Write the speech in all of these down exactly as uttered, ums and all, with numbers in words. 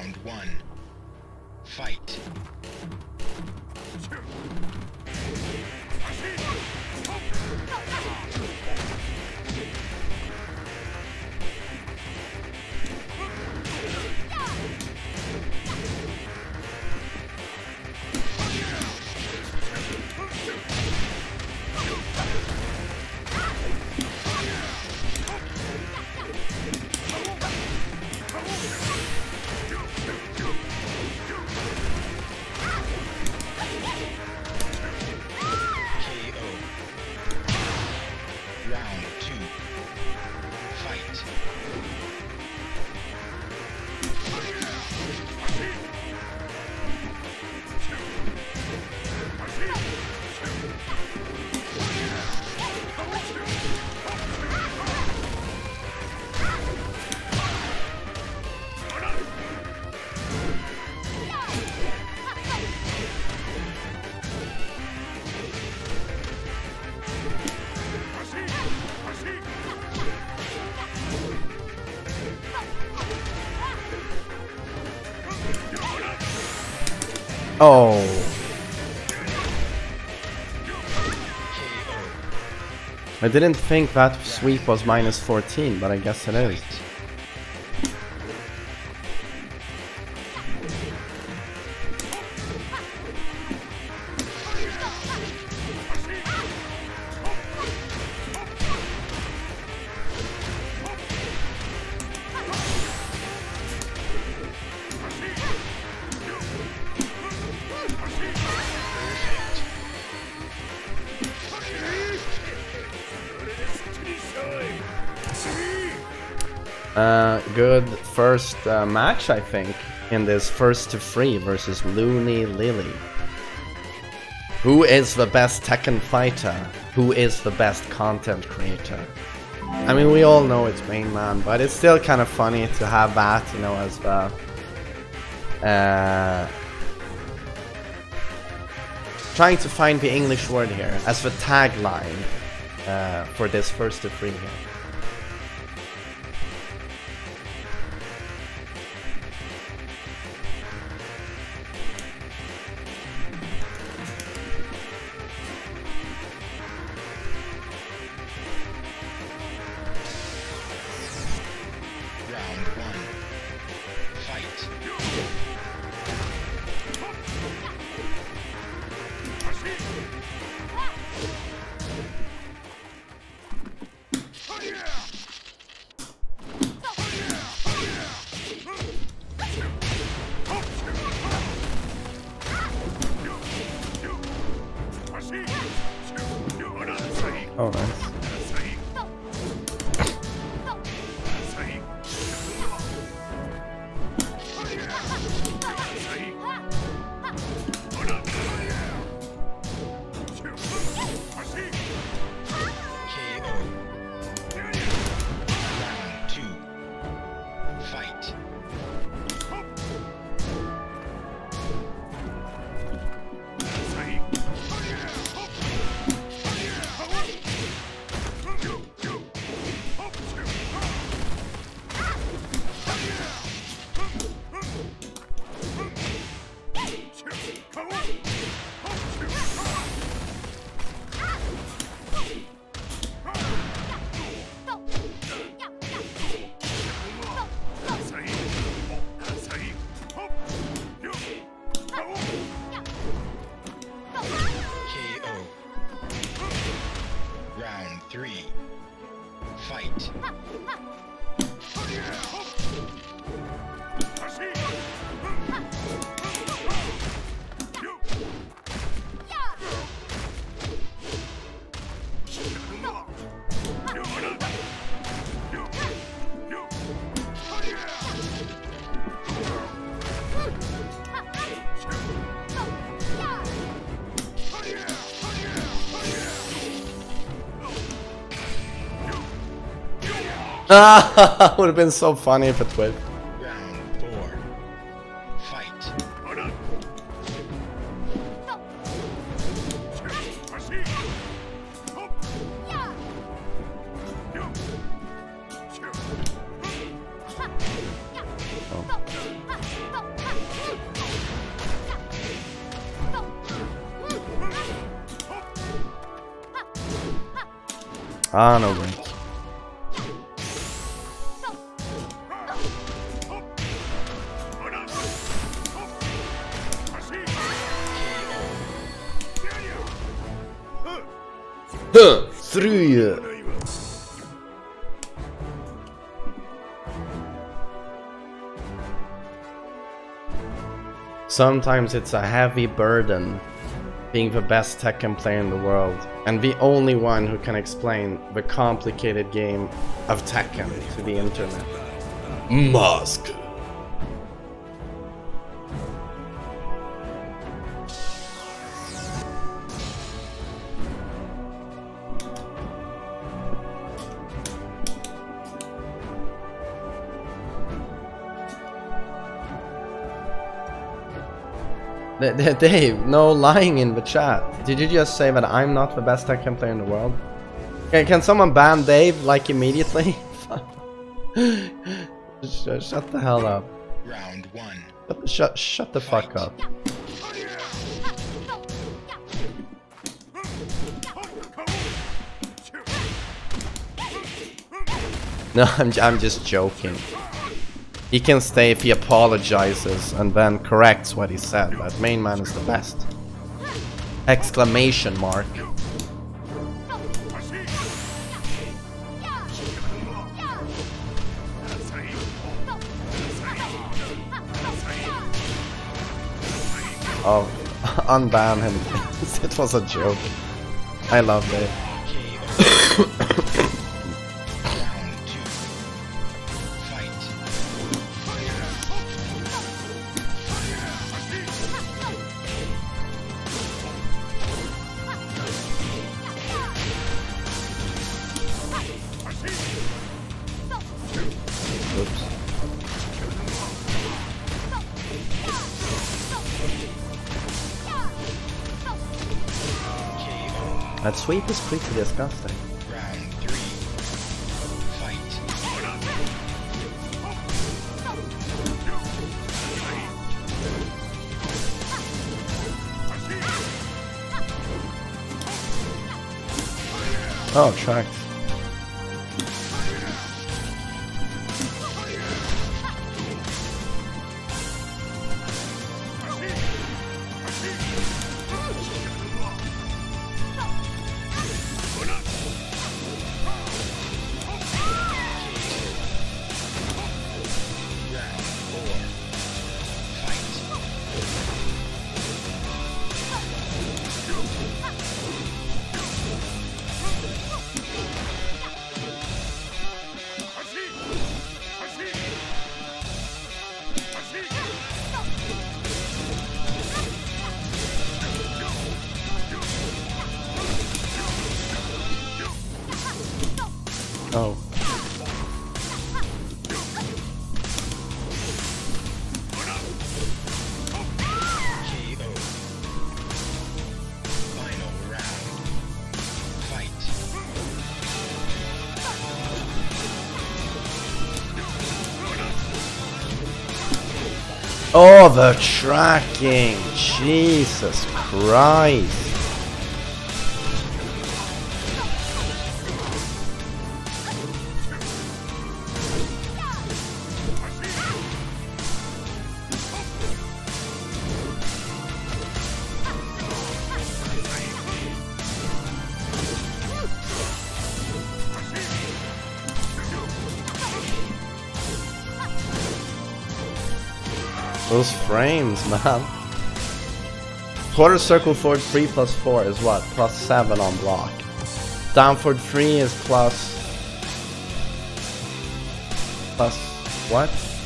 Round one. Fight. Oh. I didn't think that sweep was minus fourteen, but I guess it is. Uh, good first uh, match, I think, in this first to three versus Looney Lily. Who is the best Tekken fighter? Who is the best content creator? I mean, we all know it's Main Man, but it's still kind of funny to have that, you know, as the uh, trying to find the English word here as the tagline uh, for this first to three here. Oh, nice. Three. Fight. Ah, would have been so funny if it would. Round four. Fight. Oh. Ah, no break. Huh, three. Sometimes it's a heavy burden being the best Tekken player in the world, and the only one who can explain the complicated game of Tekken to the internet. Mask. Dave, no lying in the chat. Did you just say that I'm not the best Tekken player in the world? Can, can someone ban Dave, like, immediately? Shut, shut the hell up. Round one. Shut, shut, shut the fuck up. No, I'm, I'm just joking. He can stay if he apologizes and then corrects what he said, but main man is the best. Exclamation mark. Oh, unban him. It was a joke. I love it. That sweep is pretty disgusting. Round three. Fight. Oh, tracked. Oh. K O. Final round. Fight. Oh, the tracking! Jesus Christ! Those frames, man. Quarter circle forward three plus four is what? Plus seven on block. Down forward three is plus... Plus... what?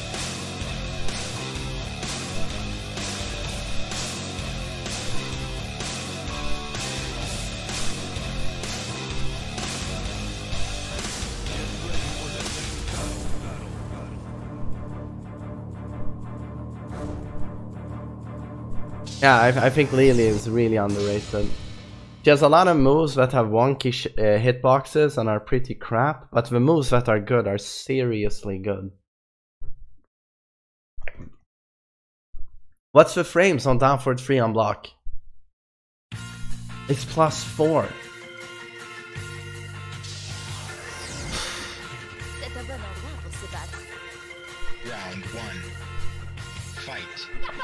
Yeah, I, I think Lily is really underrated. She has a lot of moves that have wonky sh uh, hitboxes and are pretty crap, but the moves that are good are seriously good. What's the frames on down forward three on block? It's plus four. Round one. Fight.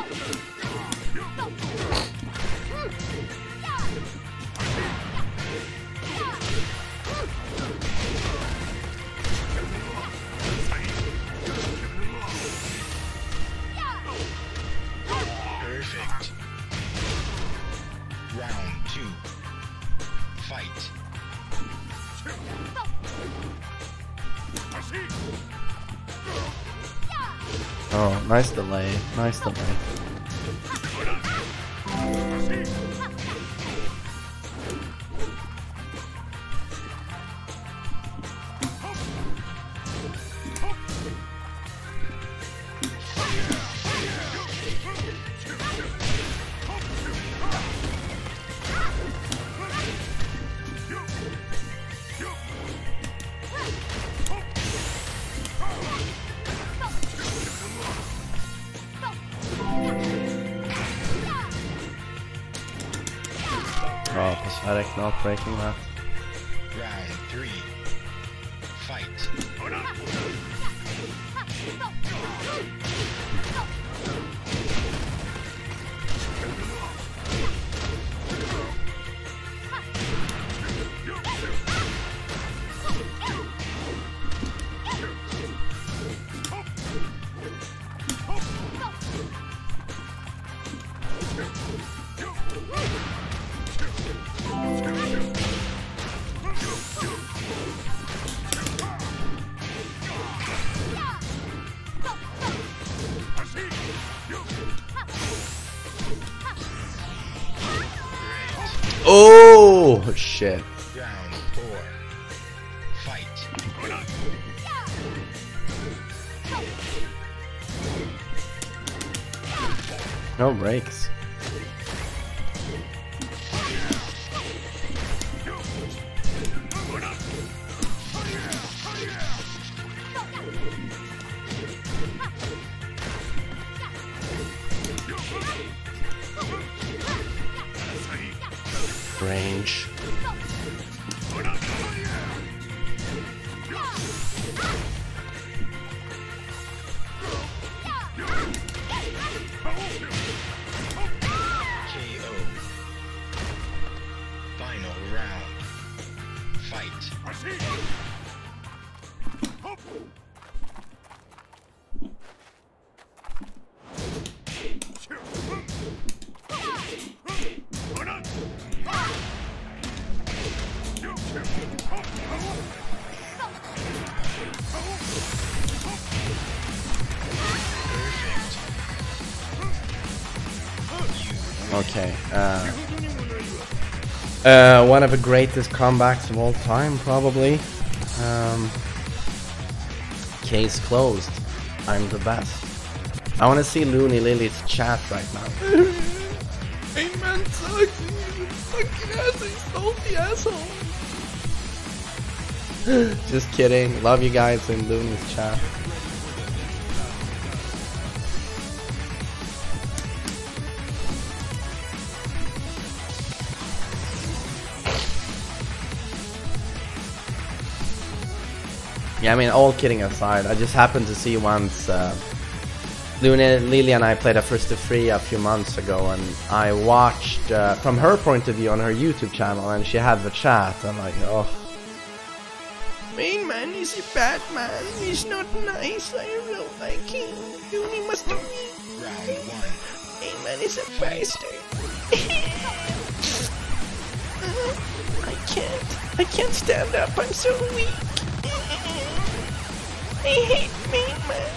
Perfect. Round two. Fight. Oh, nice delay. Nice delay. Oh, pathetic not breaking that. Round three. Fight. Oh shit. Round four. Fight. No breaks. Range. K O. Final round. Fight. Okay. Uh, uh, one of the greatest comebacks of all time, probably. Um, case closed. I'm the best. I want to see Looney Lily's chat right now. Hey man, sucks. Fucking ass, he's salty asshole. Just kidding. Love you guys in Looney's chat. Yeah, I mean, all kidding aside, I just happened to see once uh, Luna, Lily and I played a first to three a few months ago, and I watched uh, from her point of view on her YouTube channel, and she had the chat. I'm like, oh, main man is a bad man. He's not nice. I don't like him. Looney must be weak. Round one. Main man is a bastard. I can't. I can't stand up. I'm so weak. I hate main man.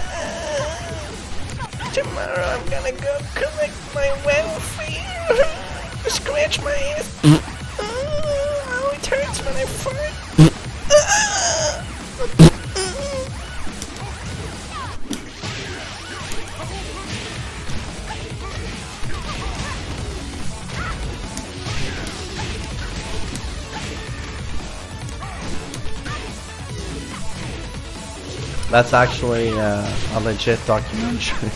Tomorrow I'm gonna go collect my welfare. Scratch my ass. Oh, it hurts when I fart. That's actually uh, a legit documentary.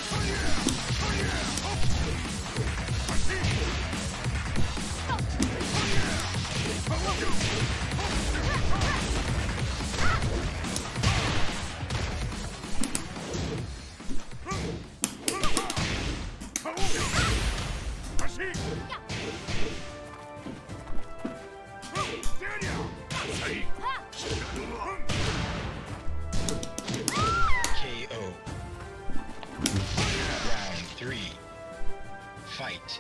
K O. Round three. Fight.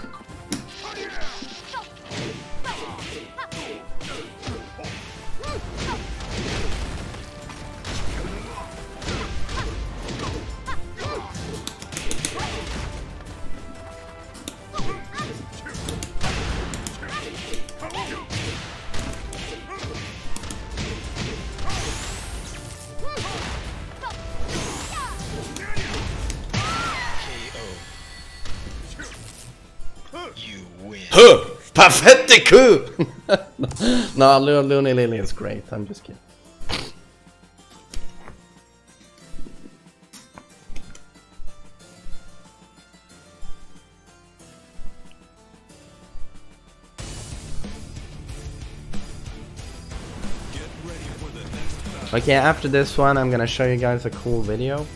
You win. Huh! Perfect coup! No, Lu- Looney Lily is great. I'm just kidding. Okay, after this one, I'm gonna show you guys a cool video.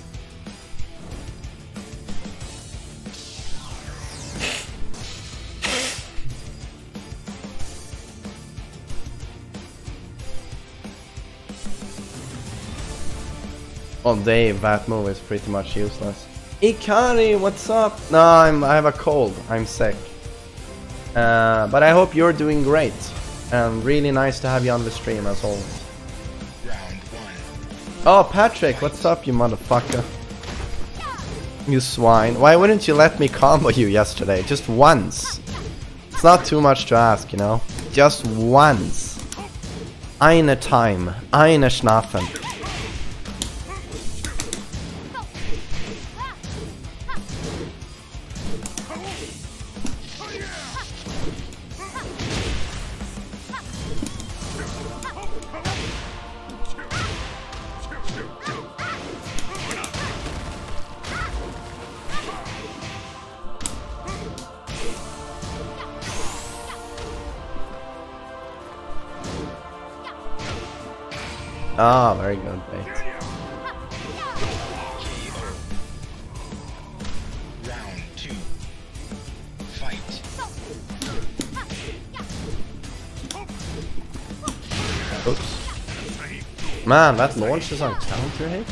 Oh, Dave, that move is pretty much useless. Ikari, what's up? No, I'm, I have a cold. I'm sick. Uh, but I hope you're doing great. And really nice to have you on the stream as always. Round one. Oh, Patrick, what's up, you motherfucker? You swine. Why wouldn't you let me combo you yesterday? Just once. It's not too much to ask, you know? Just once. Eine time. Eine Schnaffen. Ah, very good, bait. K O. Round two. Fight. Oops. Man, that launch is on counter hit?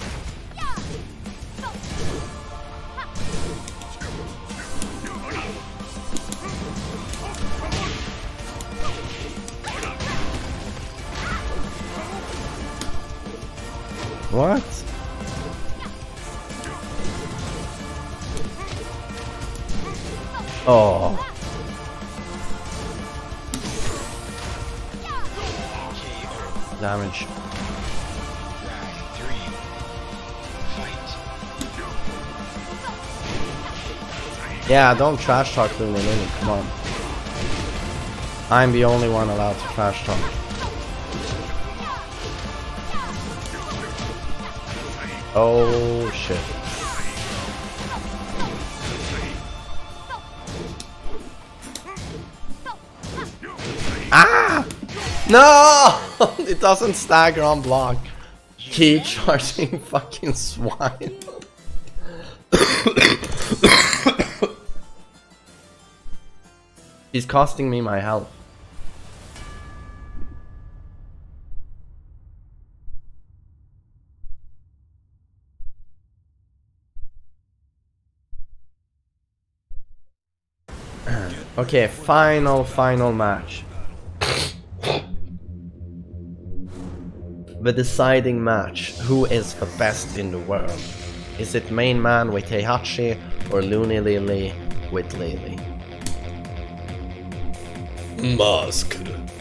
What? Oh. Damage. Round three. Fight. Yeah, don't trash talk Luna Lily, come on. I'm the only one allowed to trash talk. Oh shit. Ah! No! It doesn't stagger on block. Keep charging fucking swine. He's costing me my health. Okay, final, final match. The deciding match. Who is the best in the world? Is it main man with Heihachi or Looney Lily with Lily? Mask.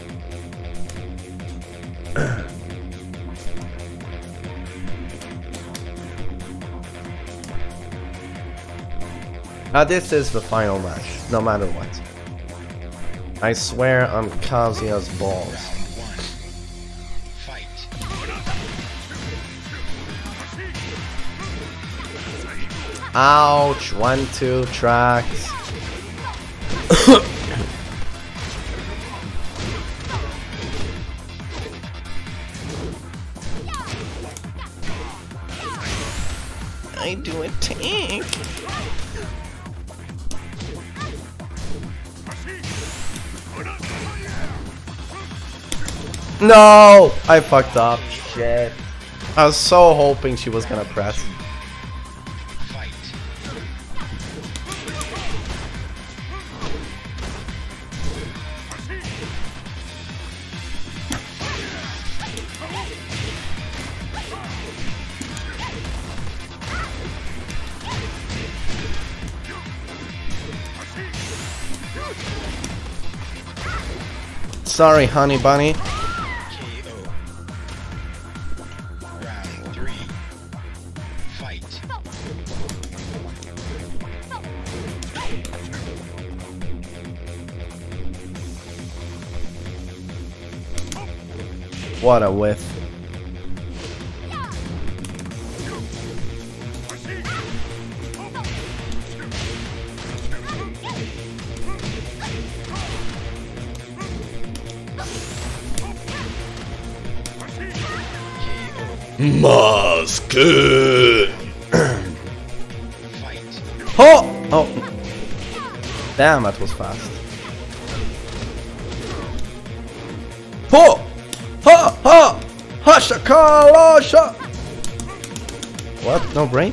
Now this is the final match, no matter what. I swear on Kazuya's balls. Round one. Fight. Ouch. One, two tracks. I do a tank. No! I fucked up. Shit. I was so hoping she was gonna press. Fight. Sorry, honey bunny. K O. Round three. Fight. What a whiff. Musket. Fight. Oh! Oh! Damn, that was fast. Ho! Ha! Ha! Hashakalasha! What? No break?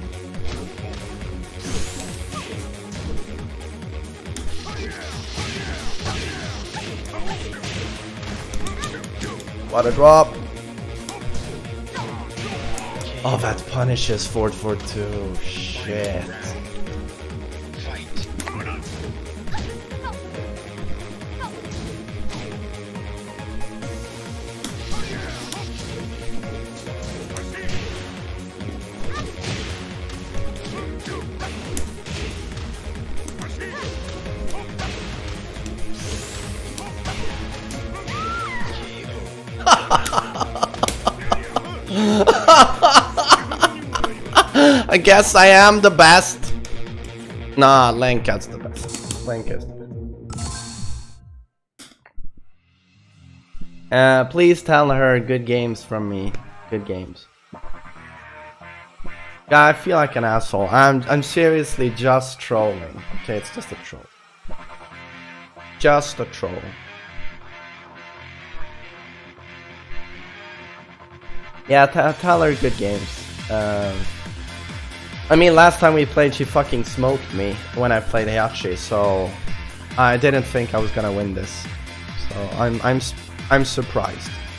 What a drop! Oh, that punishes Ford four two. Shit. Fight. I guess I am the best. Nah, Lenka's the best. Lenka's the best. Uh, please tell her good games from me. Good games. Yeah, I feel like an asshole. I'm I'm seriously just trolling. Okay, it's just a troll. Just a troll. Yeah, t tell her good games. Um, I mean, last time we played, she fucking smoked me when I played Heihachi, so I didn't think I was gonna win this. So I'm I'm I'm surprised.